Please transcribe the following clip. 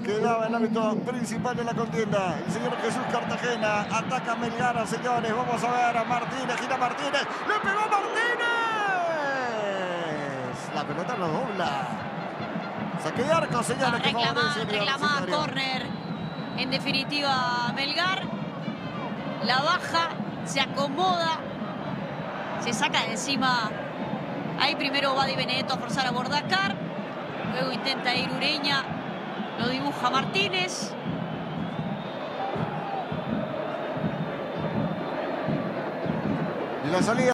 Quedaba el árbitro principal de la contienda, el señor Jesús Cartagena. Ataca Melgar, señores. Vamos a ver a Martínez, gira Martínez. ¡Le pegó Martínez! La pelota no dobla. Saque de arco, señores. Reclama córner. En definitiva, Melgar la baja, se acomoda, se saca de encima. Ahí primero va Di Benedetto a forzar a Bordacar. Luego intenta ir Ureña. Lo dibuja Martínez. Y la salida.